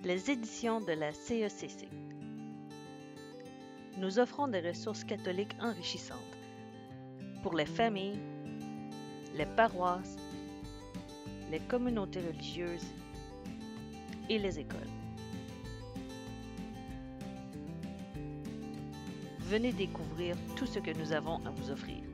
Les éditions de la CECC. Nous offrons des ressources catholiques enrichissantes pour les familles, les paroisses, les communautés religieuses et les écoles. Venez découvrir tout ce que nous avons à vous offrir.